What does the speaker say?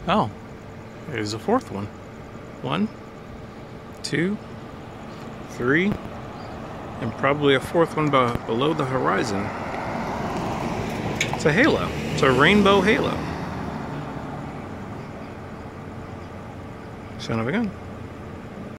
Oh, there's a fourth one. 1, 2, 3, and probably a fourth one below the horizon. It's a halo. It's a rainbow halo. Son of a gun.